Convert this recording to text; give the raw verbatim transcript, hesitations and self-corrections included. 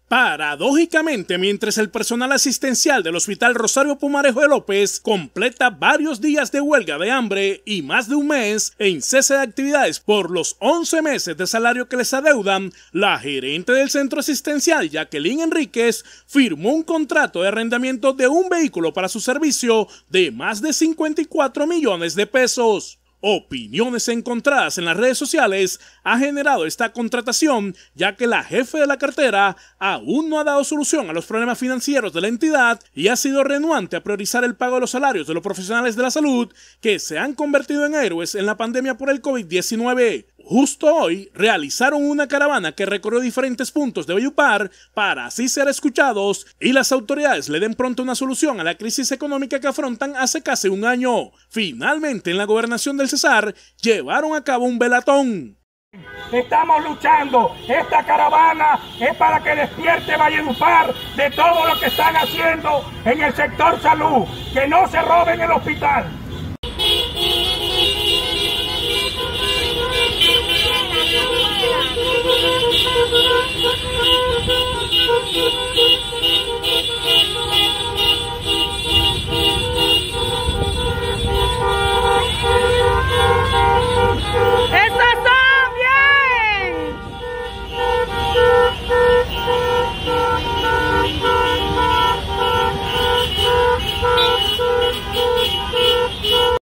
Paradójicamente, mientras el personal asistencial del Hospital Rosario Pumarejo de López completa varios días de huelga de hambre y más de un mes en cese de actividades por los once meses de salario que les adeudan, la gerente del centro asistencial, Jacqueline Enríquez, firmó un contrato de arrendamiento de un vehículo para su servicio de más de cincuenta y cuatro millones de pesos. Opiniones encontradas en las redes sociales ha generado esta contratación, ya que la jefe de la cartera aún no ha dado solución a los problemas financieros de la entidad y ha sido renuente a priorizar el pago de los salarios de los profesionales de la salud que se han convertido en héroes en la pandemia por el COVID diecinueve. Justo hoy realizaron una caravana que recorrió diferentes puntos de Valledupar para así ser escuchados y las autoridades le den pronto una solución a la crisis económica que afrontan hace casi un año. Finalmente, en la gobernación del Cesar, llevaron a cabo un velatón. Estamos luchando, esta caravana es para que despierte Valledupar de todo lo que están haciendo en el sector salud, que no se roben el hospital.